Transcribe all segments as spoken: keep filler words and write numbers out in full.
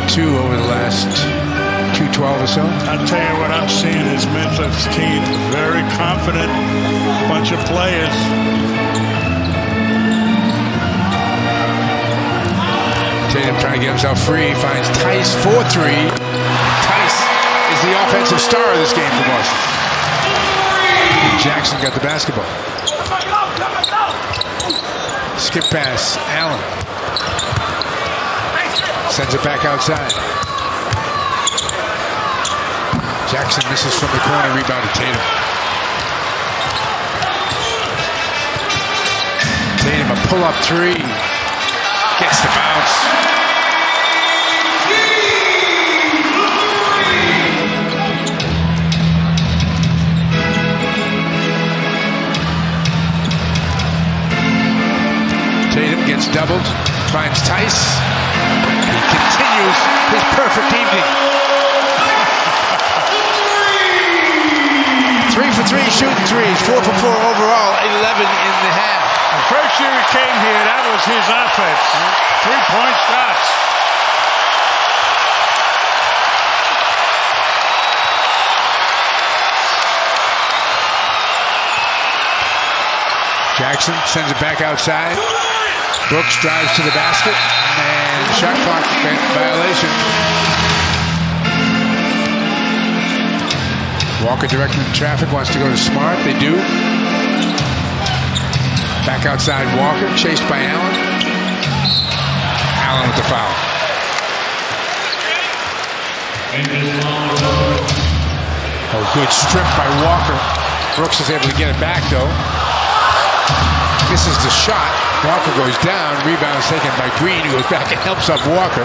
two over the last two twelve or so. I'll tell you what I'm seeing is Memphis team, very confident bunch of players. Tatum trying to get himself free, finds Tice for three. Tice is the offensive star of this game for Boston. And Jackson got the basketball. Skip pass, Allen. Sends it back outside. Jackson misses from the corner, rebound to Tatum. Tatum a pull-up three. Gets the bounce. Tatum gets doubled, finds Tice. He continues his perfect evening. Three for three shooting threes, four for four overall, eleven in the half. The first year he came here, that was his offense. Three-point shots. Jackson sends it back outside. Brooks drives to the basket, and shot clock violation. Walker directing the traffic, wants to go to Smart. They do. Back outside Walker, chased by Allen. Allen with the foul. Oh, good strip by Walker. Brooks is able to get it back, though. Misses the shot. Walker goes down. Rebound is taken by Green, who goes back and helps up Walker.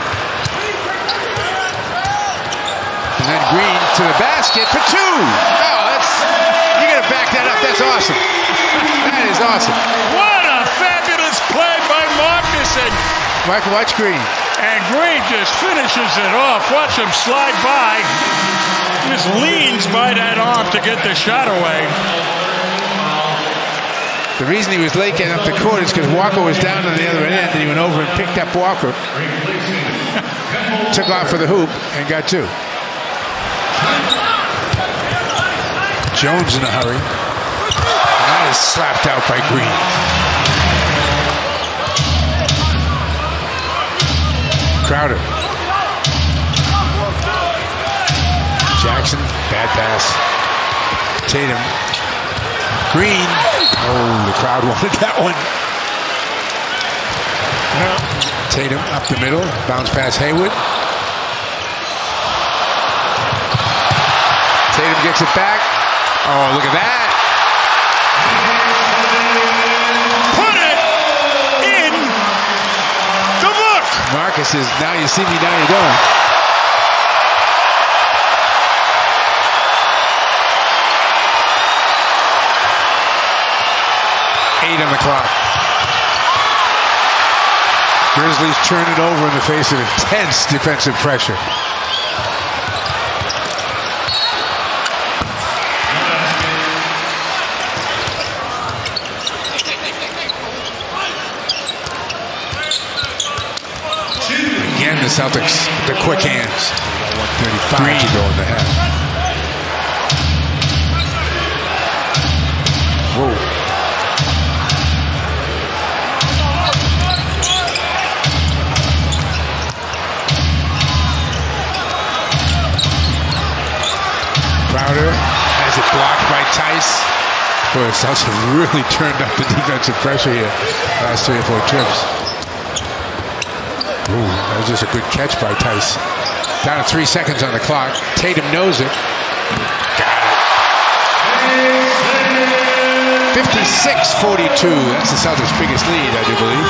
And then Green to the basket for two. Oh, that's, you got to back that up. That's awesome. That is awesome. What a fabulous play by Marcus. And Michael, watch Green. And Green just finishes it off. Watch him slide by. Just leans by that arm to get the shot away. The reason he was late getting up the court is because Walker was down on the other end, and he went over and picked up Walker. Took off for the hoop and got two. Jones in a hurry. And that is slapped out by Green. Crowder. Jackson, bad pass. Tatum. Green. Oh, the crowd wanted that one. Tatum up the middle. Bounce pass Hayward. Tatum gets it back. Oh, look at that. Put it in the book. Marcus is, now you see me, now you don't. Eight on the clock. Grizzlies turn it over in the face of intense defensive pressure. Again, the Celtics, the quick hands. one thirty-five to go in the half. Whoa. Crowder has it blocked by Tice. Boy, Celtics have really turned up the defensive pressure here last three or four trips. Ooh, that was just a good catch by Tice. Down to three seconds on the clock. Tatum knows it. Got it. fifty-six forty-two. That's the Celtics' biggest lead, I do believe.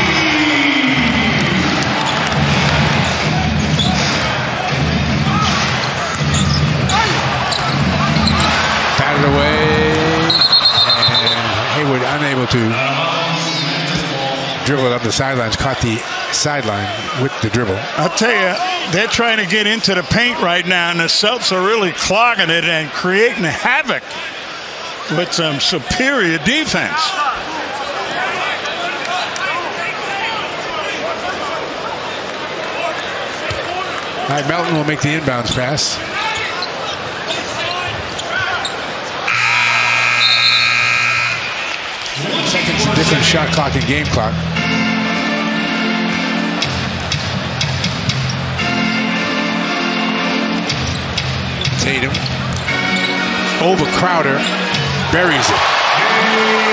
Batted away. And Hayward unable to dribble it up the sidelines. Caught the sideline with the dribble. I'll tell you, they're trying to get into the paint right now, and the Celtics are really clogging it and creating havoc with some superior defense. All right, Melton will make the inbounds pass. Second different shot clock and game clock. Tatum over Crowder, buries it.